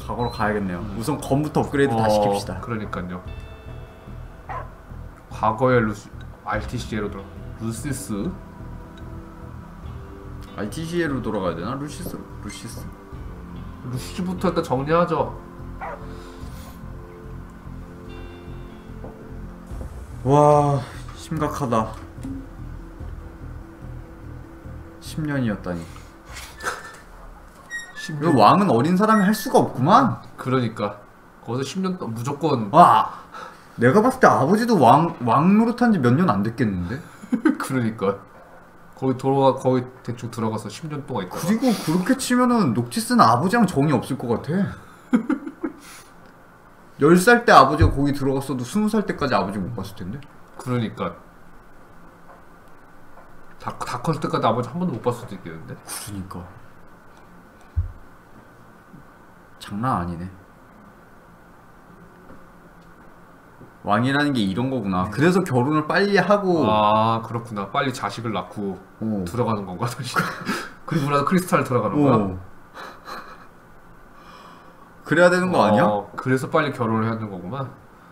과거로 가야겠네요. 우선 검부터 업그레이드 다 시킵시다. 그러니까요. 과거의 RTC로 들어. 루시스? RTC로 돌아가야 되나? 루시스부터 일단 정리하죠. 와, 심각하다. 10년이었다니. 이거 왕은 어린 사람이 할 수가 없구만. 그러니까 거기서 10년 동안 무조건. 와, 내가 봤을 때 아버지도 왕 노릇한 지 몇 년 안 됐겠는데? 그러니까 거기 대충 들어가서 10년 동안 있다가. 그리고 그렇게 치면은 녹티스는 아버지랑 정이 없을 것 같아. 10살 때 아버지가 거기 들어갔어도 20살 때까지 아버지 못 봤을 텐데. 그러니까 다 컸을 때까지 아버지 한 번도 못 봤을 수도 있겠는데. 그러니까 장난 아니네. 왕이라는 게 이런 거구나. 그래서 결혼을 빨리 하고. 아, 그렇구나. 빨리 자식을 낳고 들어가는 건가 다시. 그리고 나서 크리스탈 들어가는 거야. 그래야 되는 거 아니야? 그래서 빨리 결혼을 해야 되는 거구만.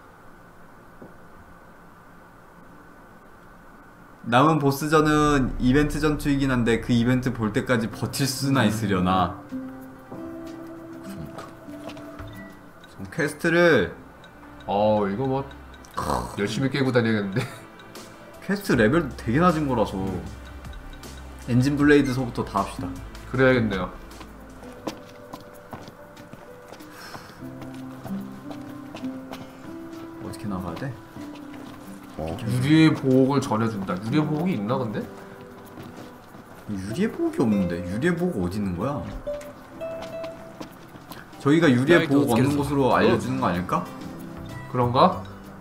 남은 보스전은 이벤트 전투이긴 한데 그 이벤트 볼 때까지 버틸 수나 있으려나. 그러니까 퀘스트를 이거 뭐 열심히 깨고 다녀야겠는데. 퀘스트 레벨도 되게 낮은 거라서 엔진 블레이드서부터 다 합시다. 그래야겠네요. 어떻게 나가야 돼? 유리의 보호를 전해준다. 유리의 보호이 있나 근데? 유리의 보호이 없는데. 유리의 보호가 어디 있는 거야? 저희가 유리의 보호가 없는 곳으로 알려주는 거 아닐까? 그런가?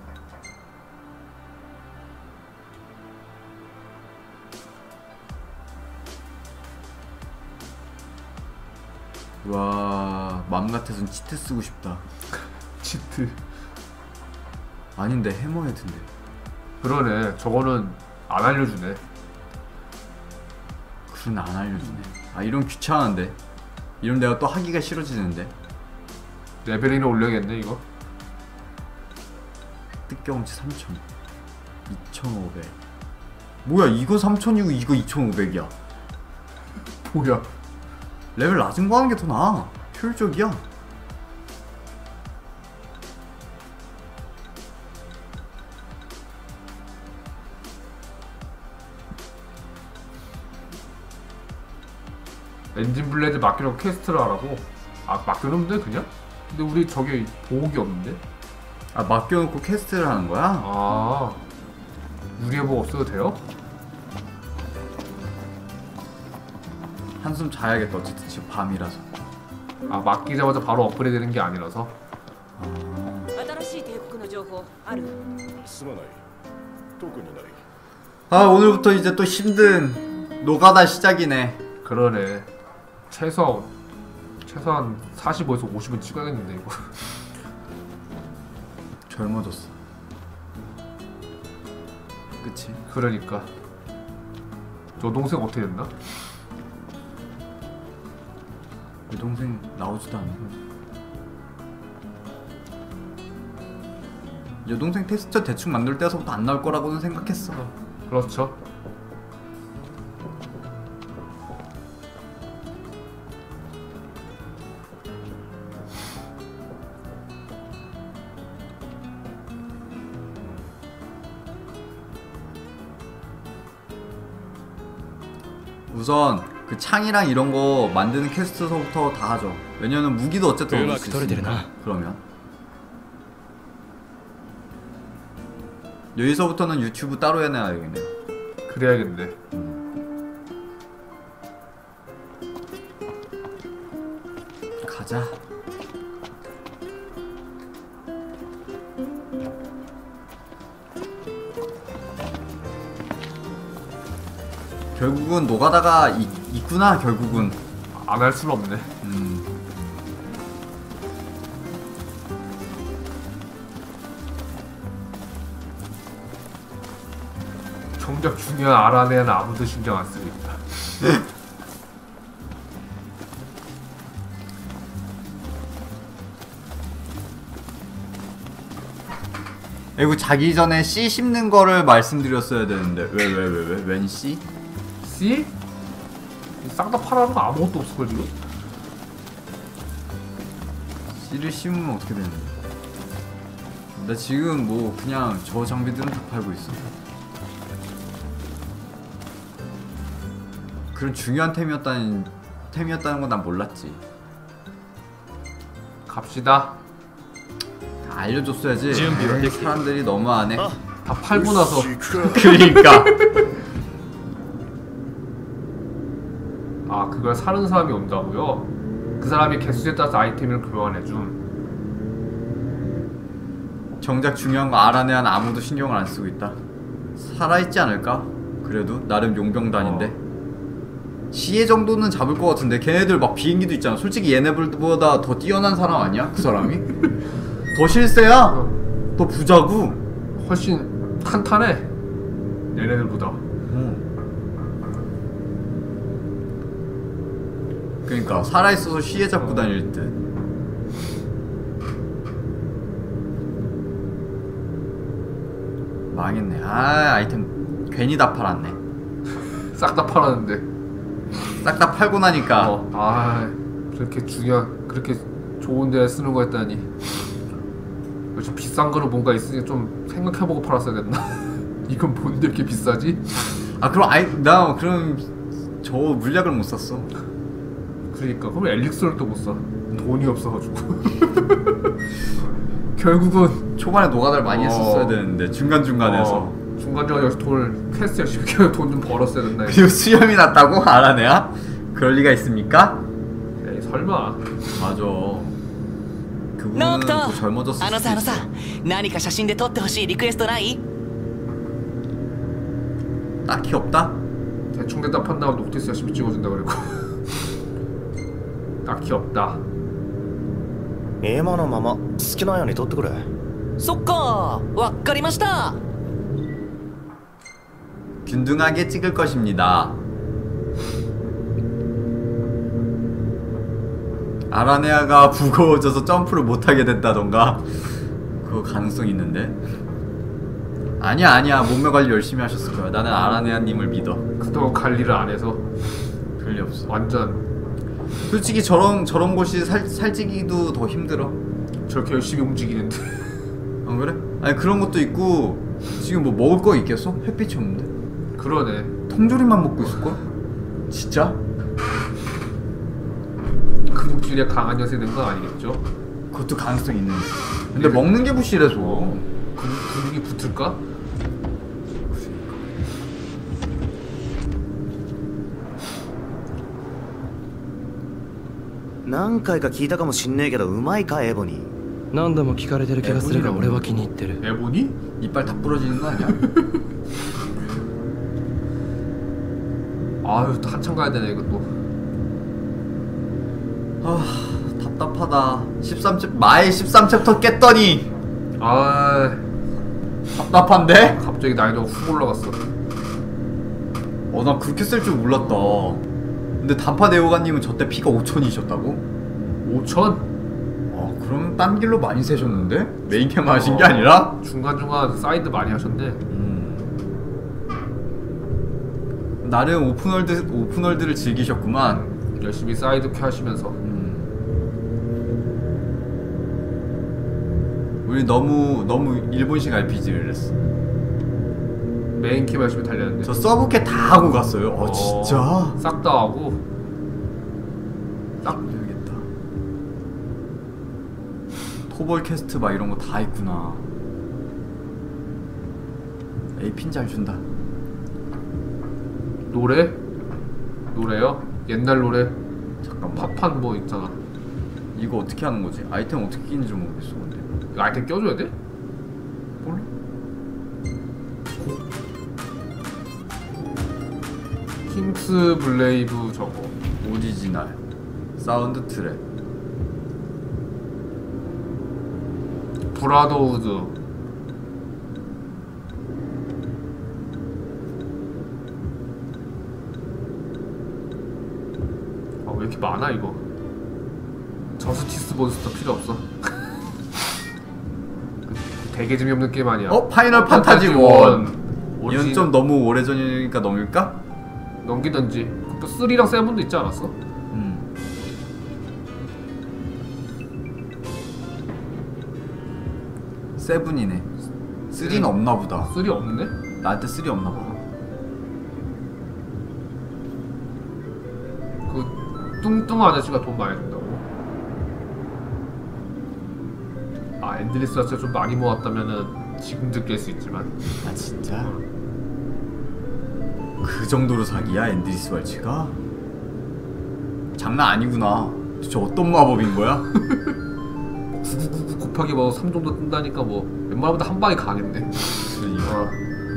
와, 맘 같아선 치트 쓰고 싶다. 치트. 아닌데 해머헤드인데. 그러네. 저거는 안 알려주네. 그건 안 알려주네. 아, 이런 귀찮은데. 이런 내가 또 하기가 싫어지는데. 레벨이나 올려야겠네 이거. 획득 경험치 3000, 2500. 뭐야, 이거 3000이고 이거 2500이야. 뭐야? 레벨 낮은 거 하는 게 더 나아. 효율적이야. 엔진 블레이드 맡겨놓고 퀘스트를 하라고? 아, 맡겨놓으면 돼 그냥? 근데 우리 저기 보호기 없는데? 아, 맡겨놓고 퀘스트를 하는 거야? 아, 유리의 보호 없어도 돼요? 한숨 자야겠다. 어쨌든 지금 밤이라서. 아, 맡기자마자 바로 업그레이드 되는 게 아니라서? 아, 오늘부터 이제 또 힘든 노가다 시작이네. 그러네. 최소한 45에서 50은 찍어야겠는데 이거. 젊어졌어. 그치? 그러니까 여동생 어떻게 됐나? 여동생 나오지도 않고. 여동생 텍스처 대충 만들 때서부터 안 나올 거라고는 생각했어. 그렇죠. 우선 그 창이랑 이런 거 만드는 퀘스트서부터 다 하죠. 왜냐면 무기도 어쨌든 얻을 수 있으니까. 그러면 여기서부터는 유튜브 따로 해놔야겠네요. 그래야겠네. 가자. 결국은 노가다가 있구나. 결국은 안 할 수는 없네. 정작 중요한 알아내는 아무도 신경 안 쓰니까. 이거 자기 전에 씨 씹는 거를 말씀드렸어야 되는데 웬 씨? C? 싹 다 팔아는 거 아무것도 없을걸 지금? 씨를 씹으면 어떻게 되는데? 나 지금 뭐 그냥 저 장비들은 다 팔고 있어. 그런 중요한 템이었다는 건 난 몰랐지. 갑시다. 다 알려줬어야지. 준비가 에이, 사람들이 너무하네. 다 팔고 나서 그러니까. 아 그걸 사는 사람이 온다고요? 그 사람이 개수에 따라서 아이템을 교환해줌. 정작 중요한 거 알아내야 아무도 신경을 안 쓰고 있다. 살아있지 않을까? 그래도 나름 용병단인데. 시에 정도는 잡을 것 같은데 걔네들 막 비행기도 있잖아. 솔직히 얘네들보다 더 뛰어난 사람 아니야? 그 사람이? 더 실세야? 더 부자고? 훨씬 탄탄해 얘네들보다. 그러니까 살아있어서 시에 잡고 다닐 듯. 망했네. 아 아이템 괜히 다 팔았네. 싹 다 팔았는데. 싹 다 팔고 나니까 아 그렇게 중요한 그렇게 좋은 데에 쓰는 거였다니. 역시 비싼 거는 뭔가 있으니 좀 생각해보고 팔았어야 됐나? 이건 뭔데 이렇게 비싸지? 아 그럼 나 그럼 저 물약을 못 샀어. 그러니까 그럼 엘릭스를 또 못 사. 돈이 없어가지고. 결국은 초반에 노가다를 많이 했었어야 되는데 중간중간에서 중간중간에 역시 돈을 퀘스트 열심히 해서 돈 좀 벌었어야 된다. 그리고 수염이 났다고? 알아내야? 그럴 리가 있습니까? 에이 설마. 맞아. ノ 그분은 ート 또 젊어졌을 あの 수도 さあのさ 있어. 何か写真で撮ってほしいリクエストない？ 딱히 없다? 대충 대답한다고 노티스 열심히 찍어준다 그랬고. 딱히 없다. 今のまま好きなように撮ってくれ。 そっかわっかりました。 균등하게 찍을 것입니다. 아라네아가 무거워져서 점프를 못하게 됐다던가. 그거 가능성이 있는데. 아니야 몸매 관리 열심히 하셨을 거야. 나는 아라네아님을 믿어. 그동안 관리를 안 해서 별일 없어. 완전 솔직히 저런 곳이 살찌기도 더 힘들어. 저렇게 열심히 움직이는데. 안 그래? 아니 그런 것도 있고 지금 뭐 먹을 거 있겠어? 햇빛이 없는데. 그러네. 통조림만 먹고 있을걸? 진짜? 근육질에 강한 녀석이 된 건 아니겠죠? 그것도 가능성이 있는데. 근데 먹는 게 부실해서. 근육이 붙을까? 何回か聞いたかもしんねえけどうまいかエボニー。 何度も聞かれてる気がするが俺は気に入ってる。 에보니? 이빨 다 부러지는 거 아니야? 아유 또 한참 가야 되네 이것도. 아 답답하다. 13챕 마의 13챕터 깼더니 아 답답한데? 갑자기 난이도가 훅 올라갔어. 나 그렇게 쓸 줄 몰랐다. 근데 단파 대호가님은 저때 피가 5000이셨다고? 5천? 그럼 딴 길로 많이 세셨는데? 메인캠 하신 게 아니라? 중간중간 사이드 많이 하셨네. 나름 오픈월드를 즐기셨구만. 열심히 사이드 큐 하시면서. 우리 너무 일본식 RPG를 했어. 메인캠 열심히 달렸는데. 저 서브캐 다 하고 갔어요. 진짜? 싹 다 하고. 딱 되겠다. 토벌 캐스트 막 이런 거 다 있구나. 에이핀 잘 준다. 노래요? 옛날 노래. 잠깐만. 팝판 뭐 있잖아. 이거 어떻게 하는 거지? 아이템 어떻게 끼는지 모르겠어 근데. 이거 아이템 껴줘야 돼? 몰라. 킹스 블레이브 저거. 오리지널 사운드 트랙. 브라더우드. 아 왜 이렇게 많아 이거. 저스티스 몬스터 필요 없어. 되게 재미없는 게임 아니야. 파이널 판타지 1. 이건 좀 너무 오래전이니까 넘길까? 넘기던지. 또 3랑 7도 있지 않았어? 세븐이네. 3는 없나 보다. 3 없네? 나한테 3 없나 보다. 그 뚱뚱한 아저씨가 돈 많이 준다고? 아 엔드리스 자체 좀 많이 모았다면은 지금도 깰 수 있지만. 아 진짜? 그 정도로 사기야 엔드리스 왈츠가? 장난 아니구나. 도대체 어떤 마법인 거야? 9999 곱하기 뭐 3 정도 뜬다니까 뭐 웬만하면 한 방에 가겠네. 그러니까.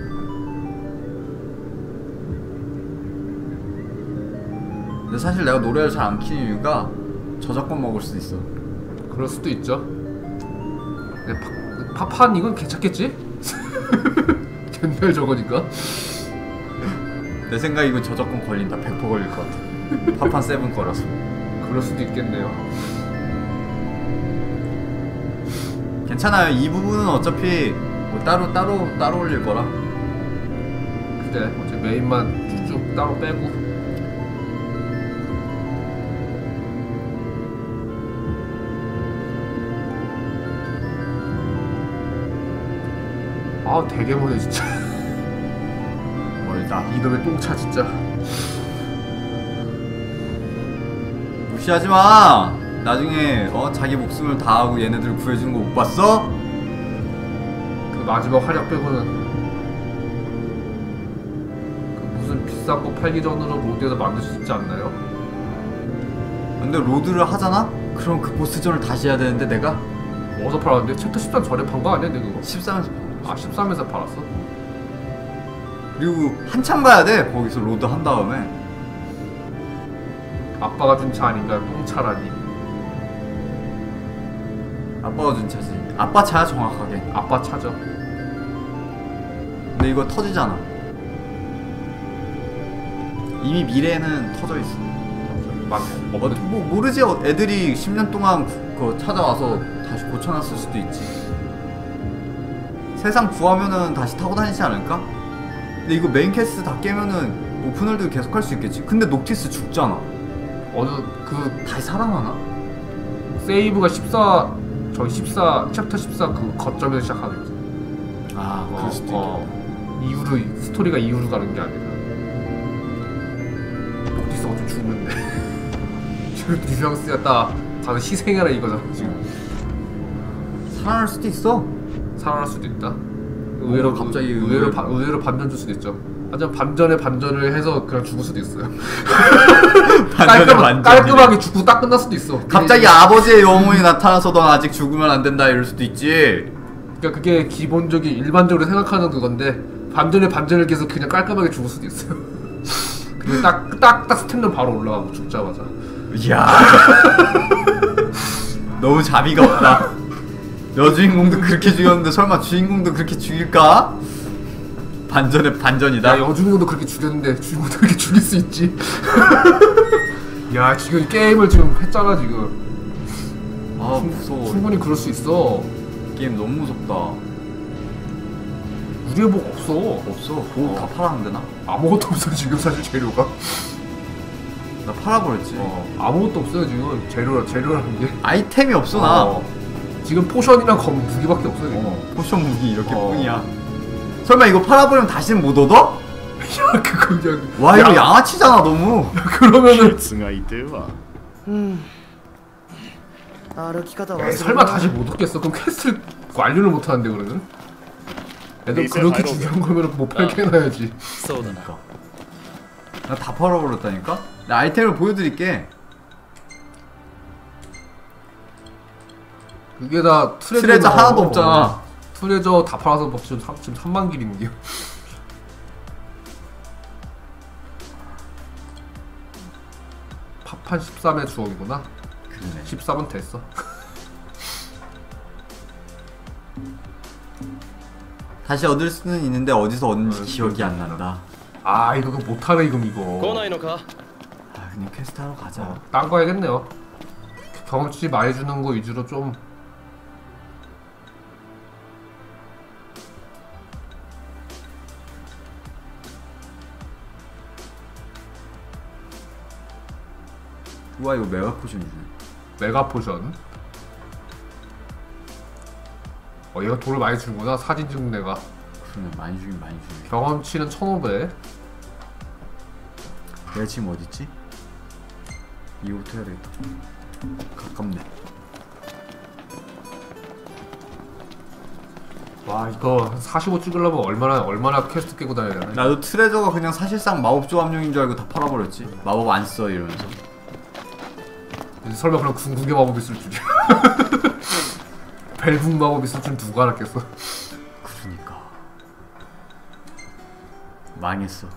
근데 사실 내가 노래를 잘 안 키는 이유가 저작권 먹을 수도 있어. 그럴 수도 있죠. 근데 파판 이건 괜찮겠지? 옛날 저거니까. 내 생각에 이건 저작권 걸린다. 100% 걸릴 것 같아. 파판 7 거라서. 그럴 수도 있겠네요. 괜찮아요. 이 부분은 어차피 뭐 따로 올릴 거라. 그래 어제 메인만 쭉쭉 따로 빼고. 아 되게 멀네 진짜. 멀다. 이놈의 똥차 진짜. 무시하지 마. 나중에 자기 목숨을 다하고 얘네들 구해주는 거 못 봤어? 그 마지막 활약 빼고는 그 무슨 비싼 거 팔기 전으로 로드에서 만들 수 있지 않나요? 근데 로드를 하잖아? 그럼 그 보스전을 다시 해야 되는데 내가? 어디서 팔았는데? 챕터 13 전에 판 거 아니야 근데 그거? 13에서 아 13에서 팔았어? 그리고 한참 가야 돼. 거기서 로드 한 다음에. 아빠가 준 차 아닌가? 똥차라니. 아빠가 준 차지. 아빠 차야 정확하게. 아빠 차죠. 근데 이거 터지잖아. 이미 미래에는 터져 있어. 뭐 모르지. 애들이 10년 동안 그거 찾아와서 다시 고쳐놨을 수도 있지. 세상 구하면은 다시 타고 다니지 않을까? 근데 이거 메인 캐스트 다 깨면은 오픈월드 계속 할 수 있겠지. 근데 녹티스 죽잖아. 어느 그 다시 살아나나? 세이브가 14 챕터 14 그 거점에서 시작하겠지. 아 그럴 수도 있겠다. 이후로 스토리가 이후로 가는 게 아니라. 녹티스가 좀 죽는데. 지금 뉘앙스가 딱 가서 희생해라 이거잖아 지금. 살아날 수도 있어. 살아날 수도 있다. 의외로 갑자기 의외로 반전 줄 수도 있죠. 하지만 반전에 반전을 해서 그냥 죽을 수도 있어요. 깔끔하게 죽고 딱 끝날 수도 있어. 갑자기 아버지의 영혼이 나타나서 넌 아직 죽으면 안 된다 이럴 수도 있지. 그러니까 그게 기본적인 일반적으로 생각하는 그건데 반전에 반전을 계속 그냥 깔끔하게 죽을 수도 있어요. 근데 딱 스탠드 바로 올라가고 죽자마자. 이야. 너무 자비가 없다. 여주인공도 그렇게 죽였는데 설마 주인공도 그렇게 죽일까? 반전의 반전이다. 야 여주인공도 그렇게 죽였는데 주인공도 그렇게 죽일 수 있지. 야 지금 게임을 지금 했잖아 지금. 아 무서워. 충분히 그럴 수 있어. 게임 너무 무섭다. 우리의 복 없어. 없어. 뭐 다 팔았는데 나? 아무것도 없어 지금 사실 재료가. 나 팔아버렸지. 아무것도 없어요 지금 재료라는 게. 아이템이 없어 나. 지금 포션이랑 검 무기밖에 없어 지금. 포션 무기 이렇게 뿐이야. 설마 이거 팔아버리면 다시는 못 얻어? 야 그거 그냥. 와 이거 양아치잖아 너무. 그러면은 がいては歩き方は 에이, 설마 다시 못 얻겠어? 그럼 퀘스트를 완료를 못 하는데 그러면? 애들 그렇게 중요한 거면 못 팔게 해놔야지. そうだな 나 다 팔아버렸다니까? 나 아이템을 보여드릴게. 그게 다 트레저 하나도 없잖아. 트레저 다 팔아서 지금 3만 길인데요. 파판 13의 주옥이구나. 그러네. 13은 됐어. 다시 얻을 수는 있는데 어디서 얻는지 기억이 안 난다. 아 이거 못하네 이거. 来ないのか 아 그냥 퀘스트 하러 가자. 딴 거 해야겠네요. 경험치 많이 주는 거 위주로 좀. 와 이거 메가 포션이네. 메가 포션. 얘가 돈을 많이 주는구나. 사진 찍는 애가. 그러네, 많이 주긴 많이 주네. 경험치는 1500. 내가 지금 어딨지? 이거부터 해야 되겠다. 가깝네. 와 이거 한 45 찍으려면 얼마나 퀘스트 깨고 다녀야 되나? 나도 트레저가 그냥 사실상 마법 조합용인 줄 알고 다 팔아버렸지. 마법 안 써 이러면서. 설마 그럼 궁극의 마법 있을 줄이야. 벨붕 마법 있을 줄 누가 알았겠어. 그러니까 망했어.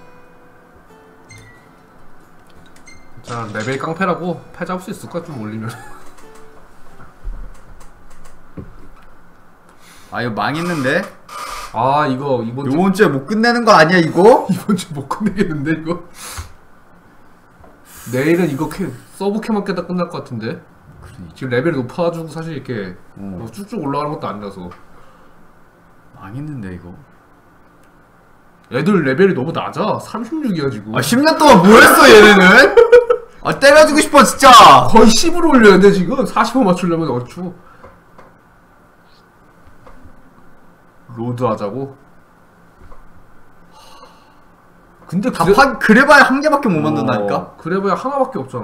자 레벨 깡패라고 패 잡을 수 있을까? 좀 올리면. 아 이거 망했는데? 아 이거 이번 주 요번 주에 못 끝내는 거 아니야 이거? 이번 주 못 끝내겠는데 이거? 내일은 이거 서브캐만 깨다 끝날 것 같은데? 그러니까 지금 레벨이 높아가지고 사실 이렇게 뭐 쭉쭉 올라가는 것도 아니라서. 망했는데 이거. 애들 레벨이 너무 낮아. 36이야 지금. 아 10년 동안 뭐 했어 얘네는? 아 때려주고 싶어 진짜. 거의 10으로 올려야 돼 지금. 45 맞추려면 얼추. 로드 하자고? 근데 그래봐야 한 개밖에 못 만든다니까? 그래봐야 하나밖에 없잖아.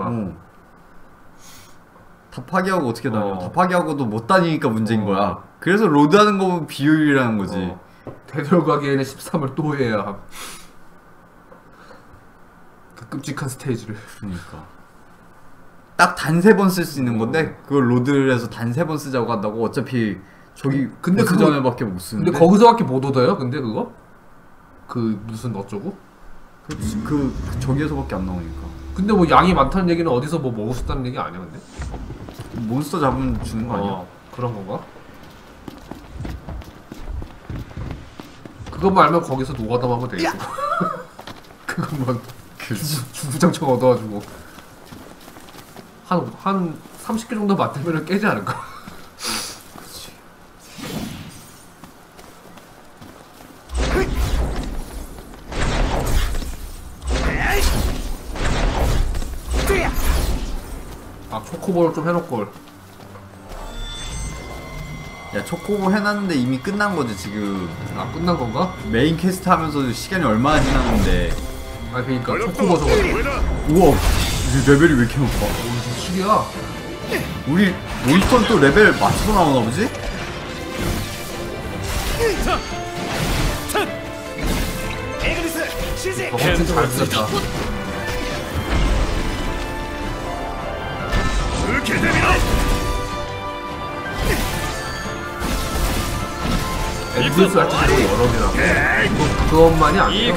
다 파괴하고 어떻게 다녀? 다 어. 파괴하고도 못 다니니까 문제인 거야. 그래서 로드하는 거 보면 비효율이라는 거지. 되돌아가기에는 13을 또 해야 함. 그 끔찍한 스테이지를. 그러니까 딱 단 3번 쓸 수 있는 건데 그걸 로드를 해서 단 3번 쓰자고 한다고. 어차피 저기 근데 보스 전에밖에 못 쓰는데. 근데 거기서밖에 못 얻어요? 근데 그거? 그 무슨 어쩌고? 그 저기에서밖에 안 나오니까. 근데 뭐 양이 많다는 얘기는 어디서 뭐 먹을 수 있다는 얘기 아니야 근데? 몬스터 잡으면 주는 거 아니야? 그런 건가? 그것만 알면 거기서 노가담하면 되겠어. 그것만 주구장창 얻어가지고 한 30개 정도 맞으면 깨지 않을까? 아 초코볼 좀 해놓을걸. 야 초코보 해놨는데 이미 끝난 거지 지금. 아 끝난 건가? 메인 퀘스트 하면서 시간이 얼마나 지났는데. 아 그니까 초코볼 저거 우와 이 레벨이 왜 이렇게 높아? 무슨 식이야? 우리 몬스터는 또 레벨 맞춰서 나오나 보지? 저거 진짜 잘 쓰였다. 엔드스 할지 되게 여러 개라. 그것만이 아니야.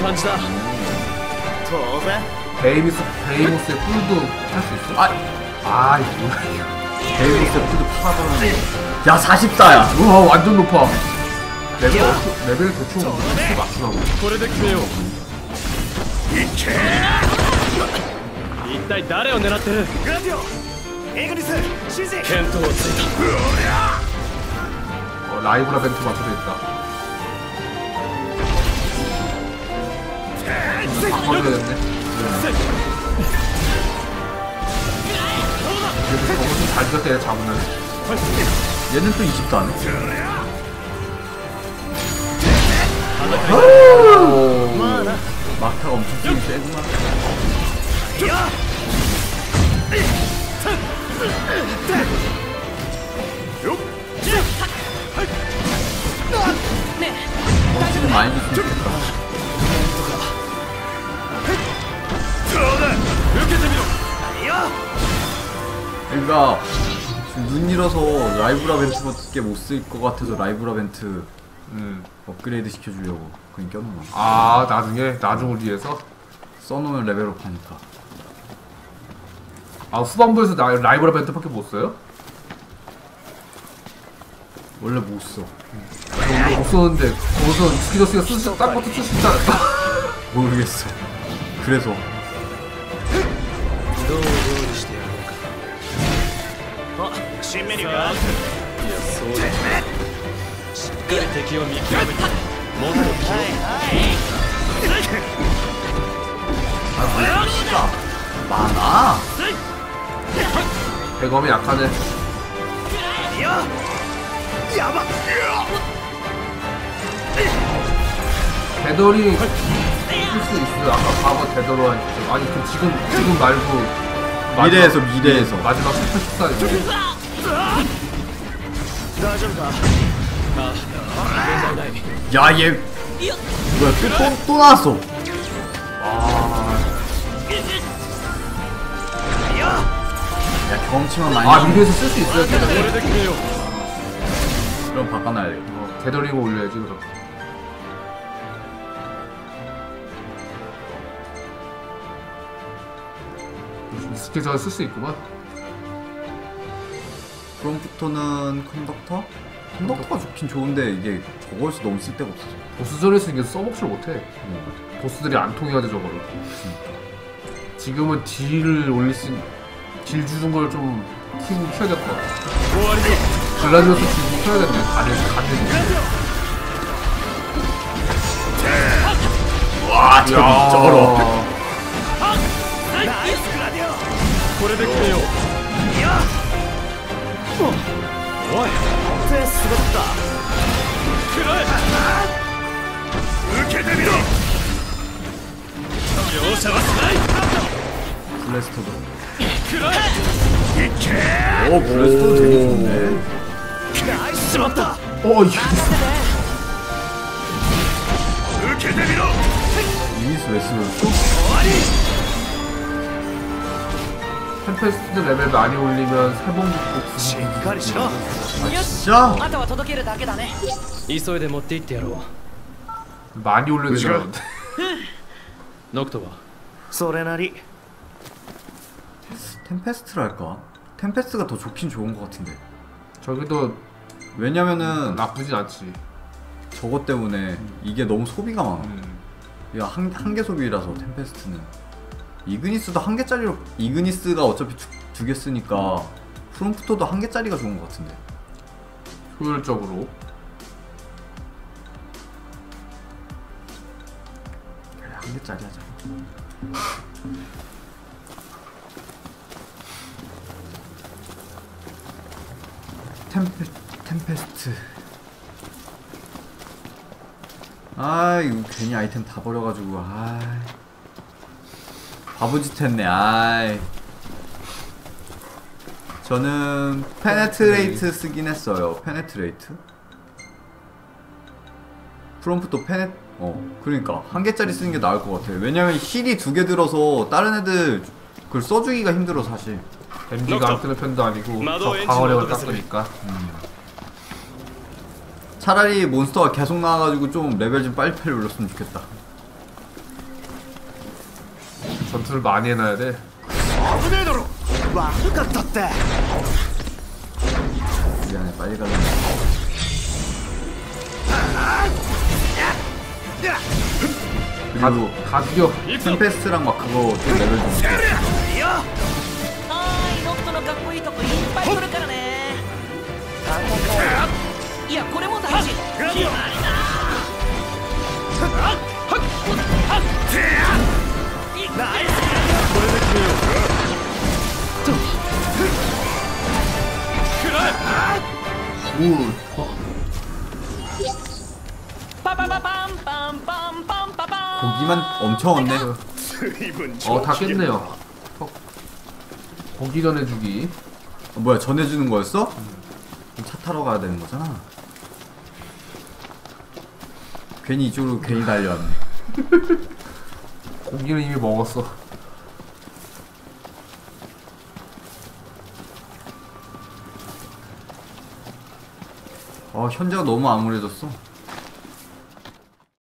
베이모스의 뿔도 할 수 있어? 이거 뭐야. 베이모스의 푸드 파라더라는. 야 44야. 우와 완전 높아. 레벨 대충 어떻게 맞추나 보네. 一体誰を狙ってるグラディオエグリス指示見当をついた 라이브라 벤트 맞춰져 있다. 바꿔줘야 되는데. 그래도 저거 좀잘 죽였다 얘 잡으면. 얘는 또 20도 안 해. 마크가 엄청 힘이 세구나. 지금 많이 줬으면 좋겠다. 그러니까 지금 눈 잃어서 라이브라 벤트밖에 못 쓸 것 같아서 라이브라 벤트 업그레이드 시켜주려고 그냥 껴놓은 거야. 나중을 위해서? 써놓으면 레벨업 하니까. 후반부에서 라이브라 벤트밖에 못 써요? 원래 못 써. 못 썼는데 거기서 스키더스가 딱 버튼 쓸 수 있지 않을까? 모르겠어. 그래서 どう料理してやろうか新メニューがいやそうだしっかり敵を見極めてもっと気を 많아. 대검이 약하네. 되돌이 쓸 수 있어요. 아까 과거 되돌로 하니까. 아니 그 지금 말고 미래에서 마지막 슈퍼 식사인데. 大丈夫か 야, 얘 뭐야? 또 나왔어. 야, 경험치만 많이. 아 미래에서 쓸 수 있어요. これ 되돌이. で決めよう 그럼 바꿔놔야 돼. 되돌이고 올려야지 그럼. 스킬 저거 쓸 수 있구만. 프롬프터는 컨덕터? 컨덕터가 좋긴 좋은데 이게 저거에서 너무 쓸 데가 없어. 보스전에서 이게 써먹지를 못해. 보스들이 안 통해야 돼 저거를. 지금은 딜을 올릴 수 딜 주는 걸 좀 키워야 될 것 같아. 終わりだ 글라디오스 딜 키워야겠네. 가네. 와, 저거. これで決めようおい手すごった食らえ受けてみろ容赦はしない 블래스터도. 食らえ 오, 블래스터도 되게 좋네. しまった受けてみろ 이니스 왜 쓰러졌어? 템페스트 레벨 많이 올리면 세봉 しっかりしろ 진짜? あとは届けるだけだね急いで持って行ってやろ 많이 올려야 되잖아. うノクトはそれなり 템페스트를 할까? 템페스트가 더 좋긴 좋은 것 같은데. 저기도 왜냐면은 나쁘진 않지. 저것 때문에 이게 너무 소비가 많아. 이거 한개 소비라서 템페스트는. 이그니스도 한 개짜리로, 이그니스가 어차피 두 개 쓰니까 프롬프터도 한 개짜리가 좋은 것 같은데. 효율적으로. 그래, 한 개짜리 하자. 템페스트. 아, 이거 괜히 아이템 다 버려가지고. 아, 바보짓 했네. 아이. 저는 페네트레이트 쓰긴 했어요. 페네트레이트? 프롬프트 그러니까 한 개짜리 쓰는 게 나을 것 같아요. 왜냐면 힐이 두 개 들어서 다른 애들 그걸 써주기가 힘들어 사실. 댐비가 안 뜨는 편도 아니고 마도 저 엔진 방어력을 모드가 깎으니까. 차라리 몬스터가 계속 나와가지고 좀 레벨 좀 빨리빨리 올렸으면 좋겠다. 전투를 많이 해놔야 돼. 危ねえだろ悪かったって 미안해, 빨리 가려면. 그리고 다 죽여. 템페스트랑 막 그거 좀 레벨 좀 높여. はーいノットのかっこいいとこいっぱい来るからねいやこれも大事決まりだこれで決めよう食らえ 빠바바밤빰빰빰빰빰 고기만 엄청 얻네. 随分 다 깼네요. 고기 전해주기. 뭐야, 전해주는 거였어? 그럼 차 타러 가야 되는 거잖아. 괜히 이쪽으로 괜히 달려왔네. 고기는 이미 먹었어. 현재가 너무 암울해졌어.